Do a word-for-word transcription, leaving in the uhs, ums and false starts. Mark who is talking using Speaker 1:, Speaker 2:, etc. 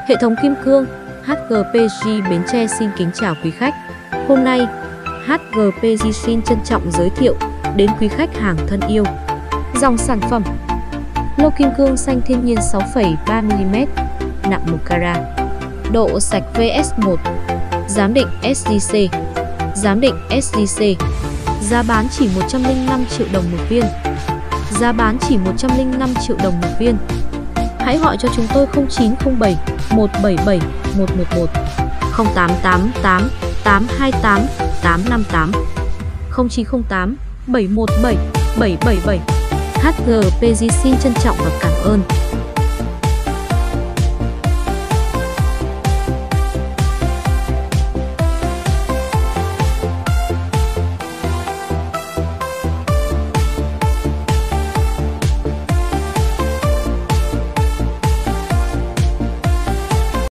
Speaker 1: Hệ thống kim cương hát giê pê jê Bến Tre xin kính chào quý khách. Hôm nay, hát giê pê jê xin trân trọng giới thiệu đến quý khách hàng thân yêu dòng sản phẩm lô kim cương xanh thiên nhiên sáu phẩy ba mi-li-mét, nặng một carat, độ sạch vê ét một, giám định ét giê xê, giám định ét giê xê, giá bán chỉ một trăm lẻ năm triệu đồng một viên. Giá bán chỉ một trăm lẻ năm triệu đồng một viên. Hãy gọi cho chúng tôi không chín không bảy một bảy bảy một một một, không tám tám tám tám hai tám tám năm tám, không chín không tám bảy một bảy bảy bảy bảy. hát giê pê jê xin trân trọng và cảm ơn.